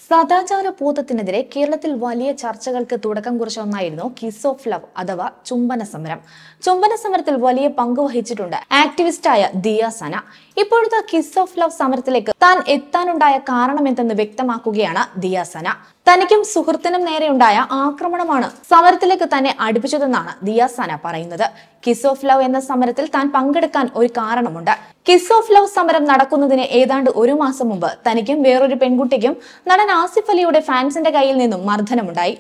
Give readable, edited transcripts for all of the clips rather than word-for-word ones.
സദാചാര ബോധത്തിനെതിരെ കേരളത്തിൽ വലിയ ചർച്ചകൾക്ക് തുടക്കം കുറിച്ച ഒന്നായിരുന്നു കിസ് ഓഫ് ലവ് അഥവാ ചുംബന സമരം. ചുംബന സമരത്തിൽ വലിയ പങ്ക് വഹിച്ചിട്ടുണ്ട് ആക്ടിവിസ്റ്റായ ദിയ സന. ഇപ്പോഴത്തെ കിസ് ഓഫ് ലവ് സമരത്തിലേക്ക് താൻ എത്താനുണ്ടായ കാരണം എന്തെന്ന് വ്യക്തമാക്കുകയാണ് ദിയ സന. തനിക്കും സുഹൃത്തിനും നേരെയുണ്ടായ ആക്രമണമാണ് സമരത്തിലേക്ക് തന്നെ അടുപ്പിച്ചതെന്നാണ് ദിയ സന പറയുന്നത്. കിസ് ഓഫ് ലവ് എന്ന സമരത്തിൽ താൻ പങ്കെടുക്കാൻ ഒരു കാരണമുണ്ട്. കിസ് ഓഫ് ലവ് സമരം നടക്കുന്നതിന് ഏതാണ്ട് ഒരു മാസം മുമ്പ് തനിക്കും വേറൊരു പെൺകുട്ടിക്കും നടൻ ആസിഫ് അലിയുടെ ഫാൻസിന്റെ കയ്യിൽ നിന്നും മർദ്ദനമുണ്ടായി.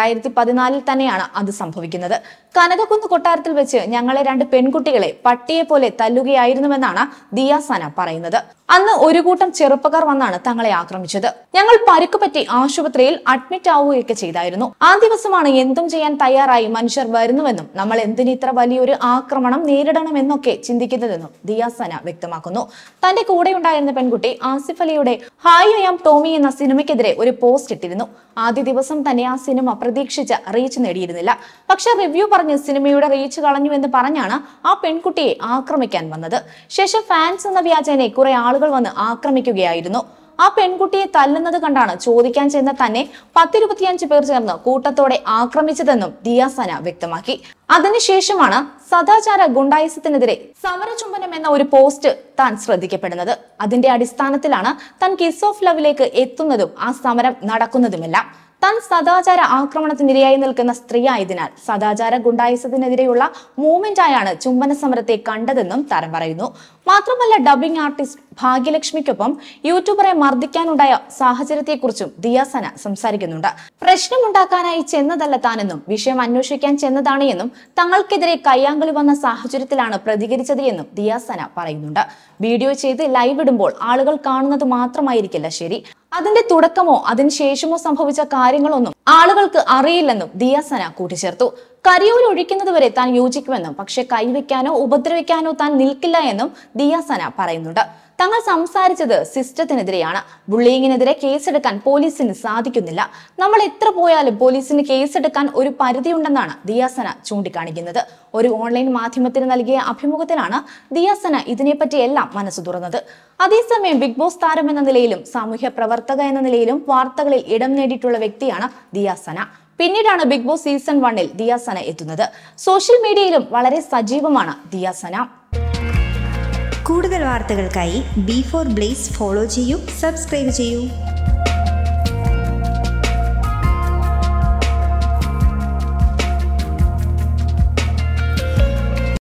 2014 തന്നെയാണ് അത് സംഭവിക്കുന്നത്. കനകക്കുന്ന് കൊട്ടാരത്തിൽ വെച്ച് ഞങ്ങളെ 2 പെൺകുട്ടികളെ പട്ടിയെ പോലെ തല്ലുകയായിരുന്നുവെന്നാണ് ദിയ സന പറയുന്നത്. അന്ന് ഒരു കൂട്ടം ചെറുപ്പക്കാർ വന്നാണ് തങ്ങളെ ആക്രമിച്ചത്. ഞങ്ങൾ പരുക്കുപറ്റി ആശുപത്രിയിൽ അഡ്മിറ്റ് ആവുകയൊക്കെ ചെയ്തായിരുന്നു. ആ ദിവസമാണ് എന്തും ചെയ്യാൻ തയ്യാറായി മനുഷ്യർ വരുന്നുവെന്നും നമ്മൾ എന്തിന് ഇത്ര വലിയൊരു ആക്രമണം നേരിടണമെന്നൊക്കെ ചിന്തിക്കുന്നതെന്നും ദിയ സന വ്യക്തമാക്കുന്നു. തന്റെ കൂടെ ഉണ്ടായിരുന്ന പെൺകുട്ടി ആസിഫ് അലിയുടെ ഹായ് ഐ ആം ടോമി എന്ന സിനിമയ്ക്കെതിരെ ഒരു പോസ്റ്റ് ഇട്ടിരുന്നു. ആദ്യ ദിവസം തന്നെ ആ സിനിമ പ്രതീക്ഷിച്ച റീച്ച് നേടിയിരുന്നില്ല. പക്ഷെ റിവ്യൂ പറഞ്ഞ് സിനിമയുടെ റീച്ച് കളഞ്ഞുവെന്ന് പറഞ്ഞാണ് ആ പെൺകുട്ടിയെ ആക്രമിക്കാൻ വന്നത്. ശേഷം ഫാൻസ് എന്ന വ്യാജേനെ കുറെ ആളുകൾ വന്ന് ആക്രമിക്കുകയായിരുന്നു. ആ പെൺകുട്ടിയെ തല്ലുന്നത് കണ്ടാണ് ചോദിക്കാൻ ചെന്ന തന്നെ 10-25 പേർ ചേർന്ന് കൂട്ടത്തോടെ ആക്രമിച്ചതെന്നും ദിയ സന വ്യക്തമാക്കി. അതിനുശേഷമാണ് സദാചാര ഗുണ്ടായിസത്തിനെതിരെ സമരചുംബനം എന്ന ഒരു പോസ്റ്റ് താൻ ശ്രദ്ധിക്കപ്പെടുന്നത്. അതിന്റെ അടിസ്ഥാനത്തിലാണ് താൻ കിസ് ഓഫ് ലവിലേക്ക് എത്തുന്നതും ആ സമരം നടക്കുന്നതുമെല്ലാം. താൻ സദാചാര ആക്രമണത്തിനിരയായി നിൽക്കുന്ന സ്ത്രീ ആയതിനാൽ സദാചാര ഗുണ്ടായിസത്തിനെതിരെയുള്ള മൂവ്മെന്റ് ആയാണ് ചുംബന സമരത്തെ കണ്ടതെന്നും താരം പറയുന്നു. മാത്രമല്ല ഡബ്ബിംഗ് ആർട്ടിസ്റ്റ് ഭാഗ്യലക്ഷ്മിക്കൊപ്പം യൂട്യൂബറെ മർദ്ദിക്കാനുണ്ടായ സാഹചര്യത്തെക്കുറിച്ചും ദിയ സന സംസാരിക്കുന്നുണ്ട്. പ്രശ്നമുണ്ടാക്കാനായി ചെന്നതല്ല താനെന്നും വിഷയം അന്വേഷിക്കാൻ ചെന്നതാണ് എന്നും തങ്ങൾക്കെതിരെ കയ്യാങ്കളി വന്ന സാഹചര്യത്തിലാണ് പ്രതികരിച്ചത് എന്നും ദിയ സന പറയുന്നുണ്ട്. വീഡിയോ ചെയ്ത് ലൈവ് ഇടുമ്പോൾ ആളുകൾ കാണുന്നത് മാത്രമായിരിക്കില്ല ശരി. അതിന്റെ തുടക്കമോ അതിനുശേഷമോ സംഭവിച്ച കാര്യങ്ങളൊന്നും ആളുകൾക്ക് അറിയില്ലെന്നും ദിയ സന കൂട്ടിച്ചേർത്തു. കരിയൂർ ഒഴിക്കുന്നത് വരെ താൻ യോജിക്കുമെന്നും പക്ഷെ കൈവയ്ക്കാനോ ഉപദ്രവിക്കാനോ താൻ നിൽക്കില്ല എന്നും ദിയ സന പറയുന്നുണ്ട്. തങ്ങൾ സംസാരിച്ചത് സിസ്റ്റത്തിനെതിരെയാണ്. ബുള്ളിയിങ്ങിനെതിരെ കേസെടുക്കാൻ പോലീസിന് സാധിക്കുന്നില്ല. നമ്മൾ എത്ര പോയാലും പോലീസിന് കേസെടുക്കാൻ ഒരു പരിധിയുണ്ടെന്നാണ് ദിയ സന ചൂണ്ടിക്കാണിക്കുന്നത്. ഒരു ഓൺലൈൻ മാധ്യമത്തിന് നൽകിയ അഭിമുഖത്തിലാണ് ദിയ സന ഇതിനെപ്പറ്റി എല്ലാം മനസ്സു തുറന്നത്. അതേസമയം ബിഗ് ബോസ് താരം എന്ന നിലയിലും സാമൂഹ്യ പ്രവർത്തക എന്ന നിലയിലും വാർത്തകളിൽ ഇടം നേടിയിട്ടുള്ള വ്യക്തിയാണ് ദിയ സന. പിന്നീടാണ് ബിഗ് ബോസ് സീസൺ 1-ൽ ദിയ സന എത്തുന്നത്. സോഷ്യൽ മീഡിയയിലും വളരെ സജീവമാണ് ദിയ സന. കൂടുതൽ വാർത്തകൾക്കായി B4 Blaze ഫോളോ ചെയ്യൂ, സബ്സ്ക്രൈബ് ചെയ്യൂ.